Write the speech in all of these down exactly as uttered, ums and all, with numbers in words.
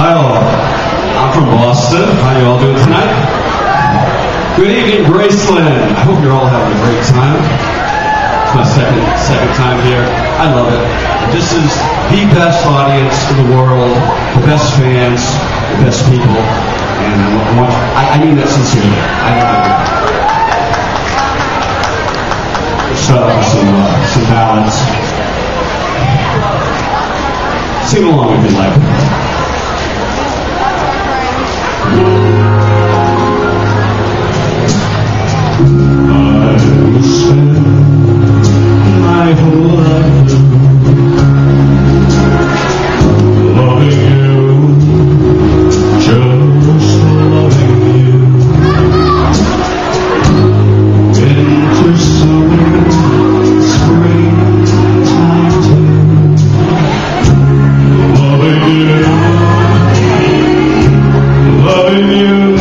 Hi all. I'm from Boston. How you all doing tonight? Good evening, Graceland. I hope you're all having a great time. It's my second second time here. I love it. This is the best audience in the world, the best fans, the best people, and I, want, I, I mean that sincerely. I love it. Let's start off with some, uh, some ballads. Sing along if you like. I will spend my whole life loving you, just loving you. Winter, summer, spring, time too. Loving you, loving you.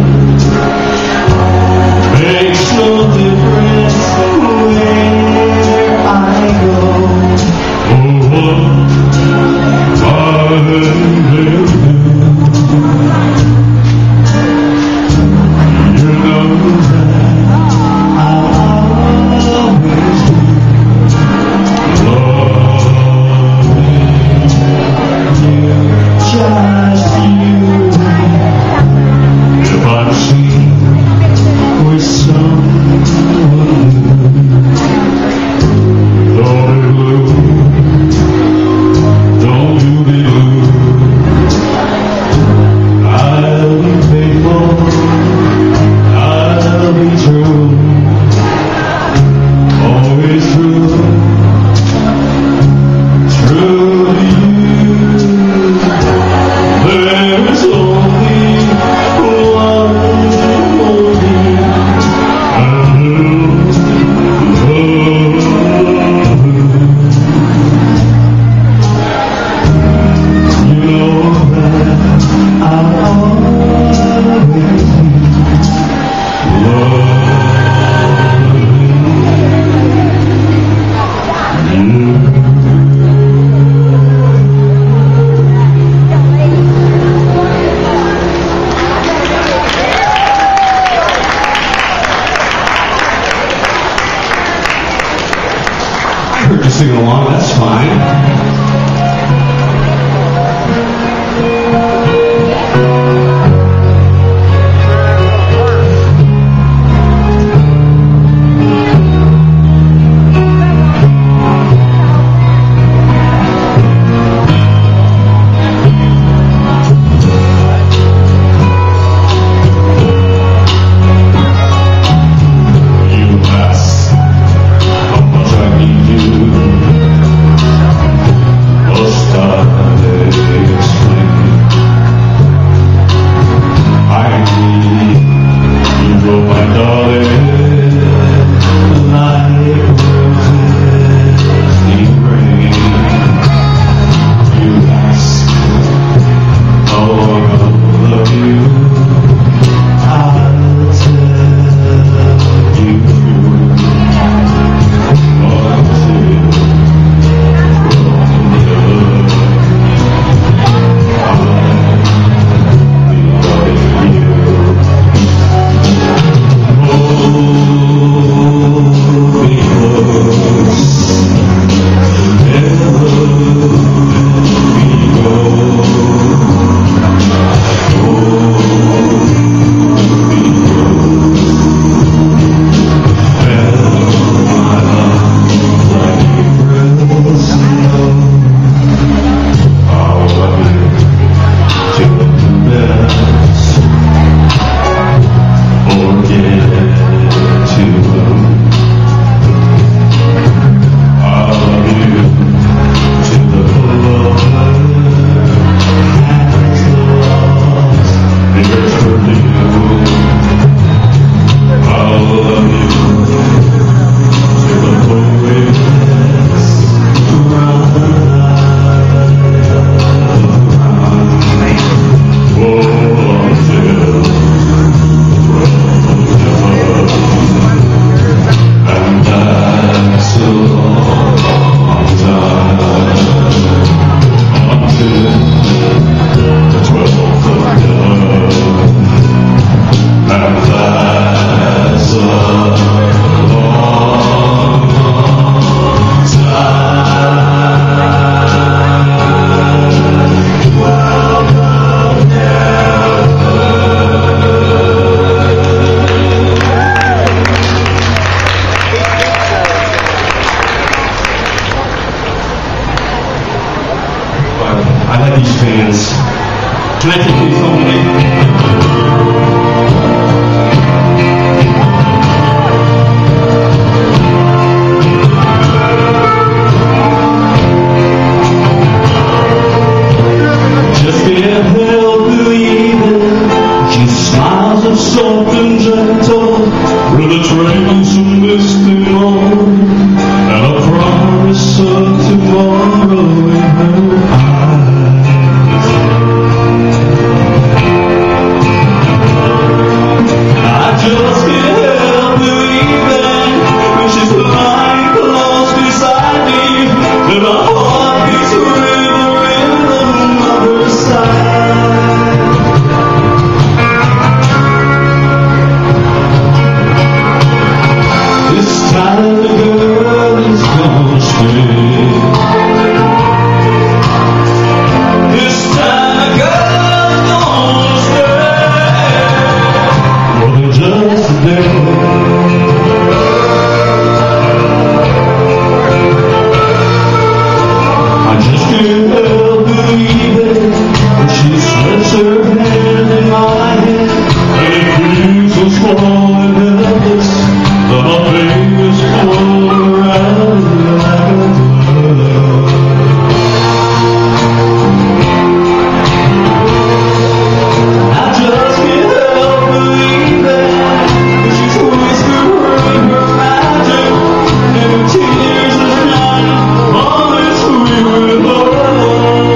Makes no difference where I go. Oh, what I will do. You know that I'll always be loving you, just you. If I'm seen with someone new, don't be blue, don't you be blue. I'll be faithful, I'll be true, always true, true to you. There is only one. Sing along, that's fine. You ask how much I need you. misty morning and a promise of tomorrow in her eyes. I just can't help believing when she's lying close beside me, that my heart beats with the rhythm of her side. This time the girl is gonna stay. This time the girl's gonna stay more than just a day. I just can't help believing when she slips her hand in my hand, and it feels so small and helpless that my fingers float around like a glove. I just can't help believing when she's whispering her magic, and her tears are shining on this weary love.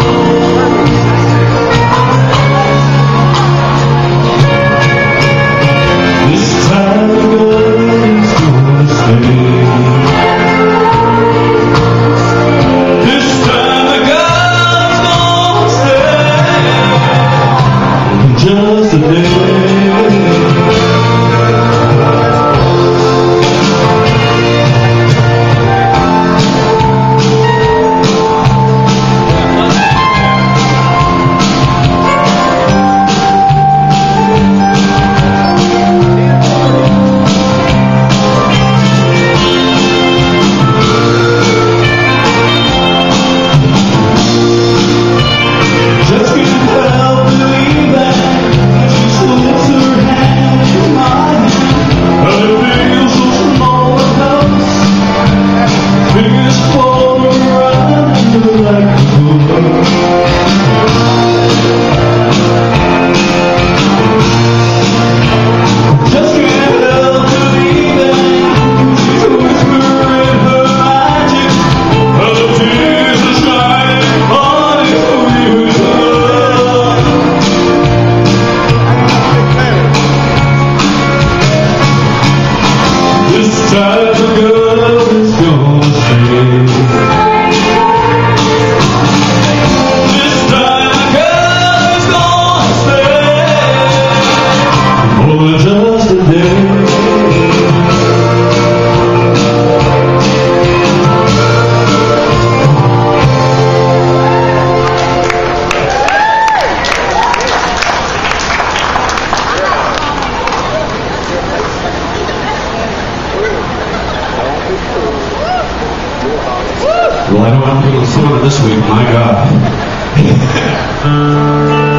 This time the girl is gonna stay. This time the girl's gonna stay just a day. Just can't help believing when she slips her hand in mine, and it feels so small and helpless. Fingers fall around like a glove. Just can't help believing when she's whispering her magic, and the tears are shining on his weary love. This time the girl is gonna stay. This time the girl is gonna stay more than just a day. Well, I don't have to go to the sauna this week, my God.